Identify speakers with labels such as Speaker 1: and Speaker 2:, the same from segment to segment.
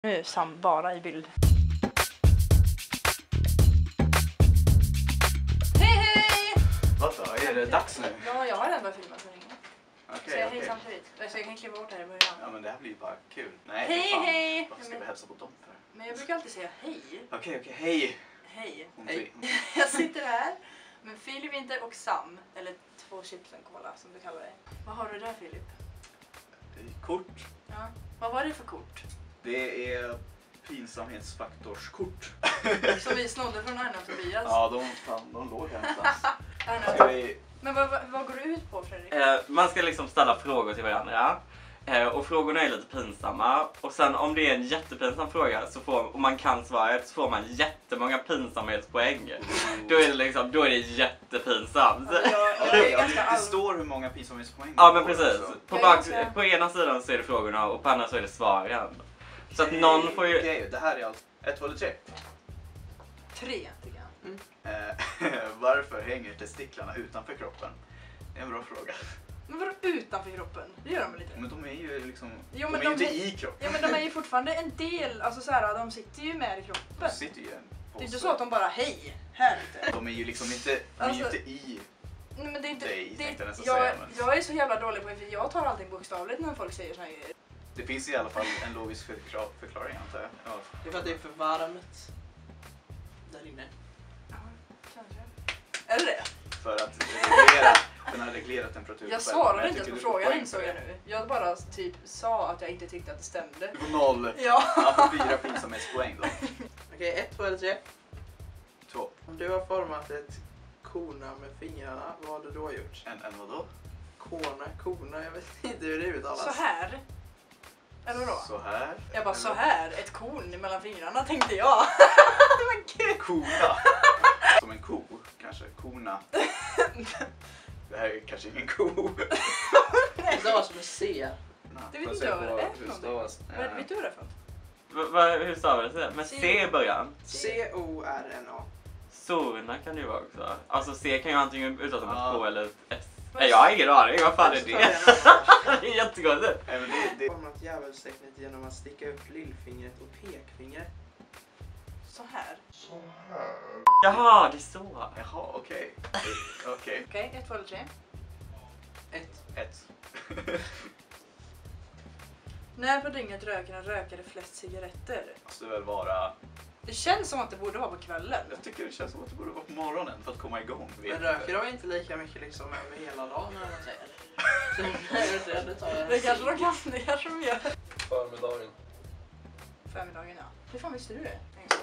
Speaker 1: Nu är Sam bara i bild. Hej!
Speaker 2: Vadå? Är det dags nu?
Speaker 1: Ja, jag har redan börjat filma så länge. Så jag hej samtidigt. Så jag kan kliva bort här i början.
Speaker 2: Ja, men det här blir bara kul. Nej,
Speaker 1: hej,
Speaker 2: fan.
Speaker 1: hej!
Speaker 2: Vad ska vi hälsa på dem för?
Speaker 1: Men jag brukar alltid säga hej.
Speaker 2: Okej, hej!
Speaker 1: Hej.
Speaker 2: Hej.
Speaker 1: Jag sitter här med Filip Winter och Sam. Eller 2 chips and cola som du kallar det. Vad har du där, Filip?
Speaker 2: Kort.
Speaker 1: Ja. Vad var det för kort?
Speaker 2: Det är pinsamhetsfaktorskort.
Speaker 1: Som vi snodde från Arne och Tobias.
Speaker 2: Ja, de låg här någonstans.
Speaker 1: Arne. Men vad går det ut på, Fredrik?
Speaker 3: Man ska liksom ställa frågor till varandra. Och frågorna är lite pinsamma. Och sen om det är en jättepinsam fråga och man kan svaret så får man jättemånga pinsamhetspoäng. Då är det jättepinsamt.
Speaker 2: Det står hur många pinsamhetspoäng.
Speaker 3: Ja, men precis. På ena sidan så är det frågorna och på andra så är det svaren. Så att någon får ju...
Speaker 2: Okej, det här är allt. 1, 2 eller 3?
Speaker 1: 3 tycker jag.
Speaker 2: Varför hänger testiklarna utanför kroppen? Det är en bra fråga.
Speaker 1: Men vadå utanför kroppen? Det gör de väl inte?
Speaker 2: Men de är ju liksom...
Speaker 1: Jo,
Speaker 2: de
Speaker 1: men
Speaker 2: är ju inte i kroppen.
Speaker 1: Ja, men de är ju fortfarande en del. Alltså så här, de sitter ju med i kroppen.
Speaker 2: De sitter ju i en
Speaker 1: Det är inte så att de bara, hej, här ute.
Speaker 2: De är ju liksom inte, de är ju inte i...
Speaker 1: Nej, men det är inte...
Speaker 2: dig, tänkte jag nästan
Speaker 1: jag,
Speaker 2: säga, men...
Speaker 1: jag är så jävla dålig på det, för jag tar allting bokstavligt när folk säger såna här grejer.
Speaker 2: Det finns i alla fall en logisk förklaring, antar jag. Ja.
Speaker 4: Det är för att det är för varmt där inne.
Speaker 1: Ja, kanske. Är det det?
Speaker 2: För att den har reglerat temperatur.
Speaker 1: Jag svarade inte ens på frågan, insåg jag nu. Jag bara typ sa att jag inte tyckte att det stämde.
Speaker 2: Du får 0.
Speaker 1: Ja.
Speaker 2: Jag får 4 pinsamhetspoäng då.
Speaker 4: Okej, 1, 2 eller 3.
Speaker 2: 2.
Speaker 4: Om du har format ett kona med fingrarna, vad har du då gjort?
Speaker 2: En vadå?
Speaker 4: Kona, jag vet inte hur det uttalas.
Speaker 1: Så här. Eller vadå?
Speaker 2: Så här.
Speaker 1: Jag bara, så här, ett korn mellan fingrarna tänkte jag. Men gud.
Speaker 2: Kona. Som en ko, kanske. Kona. Det här är kanske ingen ko.
Speaker 4: Det stavas som en C.
Speaker 1: Det vet inte jag vad det är för någonting. Vet du vad det är för något?
Speaker 3: Hur stavas det? Med C i början?
Speaker 4: C-O-R-N-A.
Speaker 3: Sorna kan det ju vara också. Alltså C kan ju antingen uttalas som ett K eller ett S.
Speaker 1: Men-
Speaker 3: Nej, jag har ingen aning. Vad fan är det? Det är jättegott.
Speaker 2: Nej, men det...
Speaker 4: Format djävulstecknet genom att sticka upp lillfingret och pekfingret.
Speaker 1: Så här.
Speaker 3: Jaha, det är så.
Speaker 2: Jaha, okej. Okej.
Speaker 1: Okej, 1, 2 eller 3.
Speaker 4: 1.
Speaker 2: 1.
Speaker 1: När på dygnet röker en rökare flest cigaretter?
Speaker 2: Måste väl vara...
Speaker 1: Det känns som att det borde vara på kvällen.
Speaker 2: Jag tycker det känns som att det borde vara på morgonen för att komma igång.
Speaker 4: Men röker de inte lika mycket liksom över hela dagen när man säger det?
Speaker 1: Det kanske de kan, det kanske de gör.
Speaker 5: Förmiddagen.
Speaker 1: Förmiddagen, ja. Hur fan visste du det?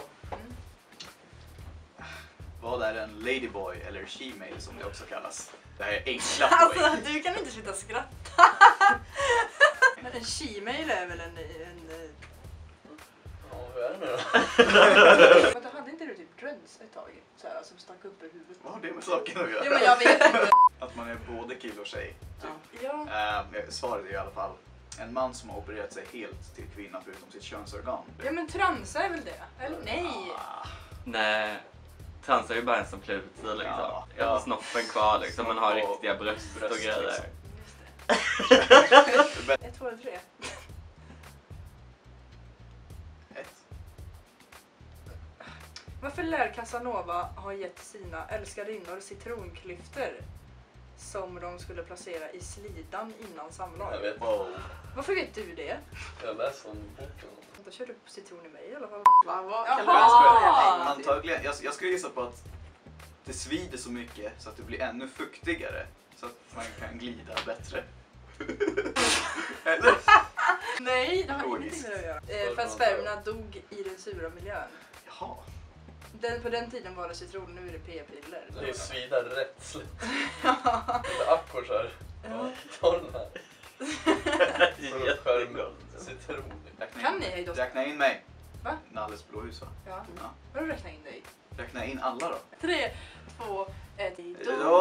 Speaker 2: Vad är en ladyboy eller she-mail som det också kallas? Det här är enkla
Speaker 1: Alltså,
Speaker 2: poäng.
Speaker 1: du kan inte sluta skratta. Men en she-mail är väl en
Speaker 5: Ja, hur är det nu då?
Speaker 1: Men hade inte du typ dreads ett tag? Så här, som stack upp i huvudet.
Speaker 2: Vad har det med saken att göra?
Speaker 1: Jo, men jag vet inte.
Speaker 2: Att man är både kille och tjej. Typ.
Speaker 1: Ja.
Speaker 2: Svaret är i alla fall en man som har opererat sig helt till kvinna förutom sitt könsorgan.
Speaker 1: Ja, men transa är väl det? Eller nej?
Speaker 3: Nej. Trans är ju bara en som klär ut sig liksom.
Speaker 2: Ja.
Speaker 3: Jag har snoppen kvar liksom. Man har
Speaker 2: Snopp och
Speaker 3: riktiga bröst och
Speaker 2: bröst,
Speaker 3: grejer.
Speaker 2: liksom.
Speaker 1: Just det. 1, 2 eller 3.
Speaker 2: 1.
Speaker 1: Varför lär Casanova ha gett sina älskarinnor citronklyftor som de skulle placera i slidan innan samlag?
Speaker 5: Jag vet.
Speaker 2: Wow.
Speaker 1: Varför vet du det?
Speaker 5: Jag läste om boken.
Speaker 1: Jag körde upp citron i mig i alla fall.
Speaker 4: Jaha!
Speaker 2: Antagligen. Jag skulle gissa på att det svider så mycket så att det blir ännu fuktigare. Så att man kan glida bättre. Eller?
Speaker 1: Nej, det har
Speaker 2: Logiskt.
Speaker 1: ingenting med det att göra. För att spermierna dog i den sura miljön.
Speaker 2: Jaha.
Speaker 1: På den tiden var det citron, nu är det p-piller.
Speaker 5: Det är svida rättsligt. Lite akkord här.
Speaker 1: Ja.
Speaker 5: Ta den här.
Speaker 3: Jättegott.
Speaker 5: Citron.
Speaker 1: Kan ni hejdå?
Speaker 2: Räkna in mig.
Speaker 1: Va?
Speaker 2: Nalles blåhus, va?
Speaker 1: Ja.
Speaker 2: Ja.
Speaker 1: Vadå räkna in dig?
Speaker 2: Räkna in alla då.
Speaker 1: 3, 2, 1,
Speaker 2: Då!